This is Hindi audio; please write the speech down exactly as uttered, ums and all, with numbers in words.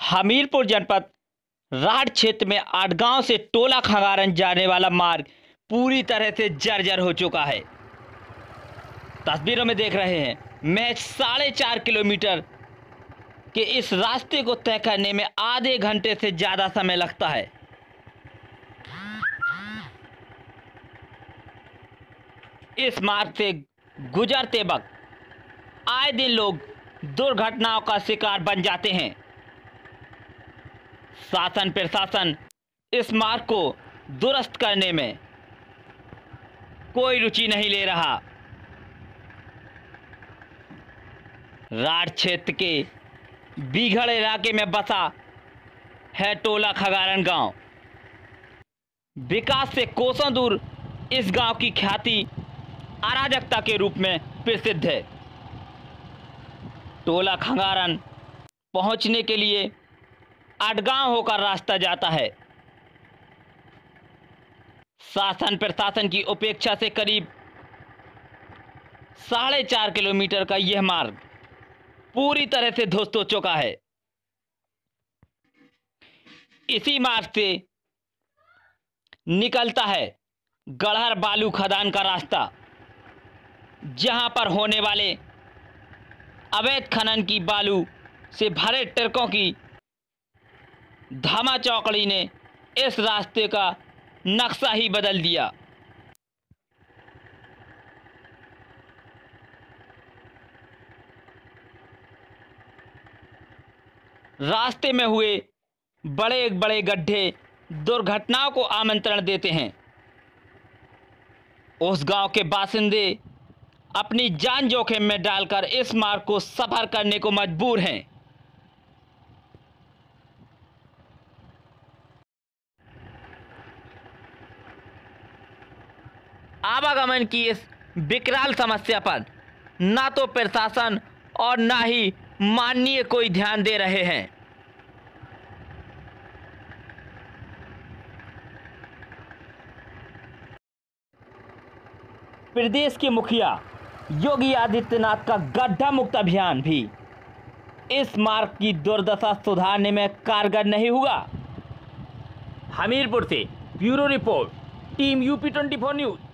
हमीरपुर जनपद राढ़ क्षेत्र में आटगांव से टोला खंगारन जाने वाला मार्ग पूरी तरह से जर्जर हो चुका है। तस्वीरों में देख रहे हैं, महज साढ़े चार किलोमीटर के इस रास्ते को तय करने में आधे घंटे से ज्यादा समय लगता है। इस मार्ग से गुजरते वक्त आए दिन लोग दुर्घटनाओं का शिकार बन जाते हैं। शासन प्रशासन इस मार्ग को दुरुस्त करने में कोई रुचि नहीं ले रहा। राढ़ क्षेत्र के बीघड़ इलाके में बसा है टोला खंगारन गांव। विकास से कोसों दूर इस गांव की ख्याति अराजकता के रूप में प्रसिद्ध है। टोला खंगारन पहुंचने के लिए आटगांव होकर रास्ता जाता है। शासन प्रशासन की उपेक्षा से करीब साढ़े चार किलोमीटर का यह मार्ग पूरी तरह से ध्वस्त हो चुका है। इसी मार्ग से निकलता है गढ़हर बालू खदान का रास्ता, जहां पर होने वाले अवैध खनन की बालू से भरे ट्रकों की धामा चौकड़ी ने इस रास्ते का नक्शा ही बदल दिया। रास्ते में हुए बड़े बड़े गड्ढे दुर्घटनाओं को आमंत्रण देते हैं। उस गांव के बासिंदे अपनी जान जोखिम में डालकर इस मार्ग को सफर करने को मजबूर हैं। आवागमन की इस विकराल समस्या पर ना तो प्रशासन और ना ही माननीय कोई ध्यान दे रहे हैं। प्रदेश के मुखिया योगी आदित्यनाथ का गड्ढा मुक्त अभियान भी इस मार्ग की दुर्दशा सुधारने में कारगर नहीं हुआ। हमीरपुर से bureau report, team UP twenty four news.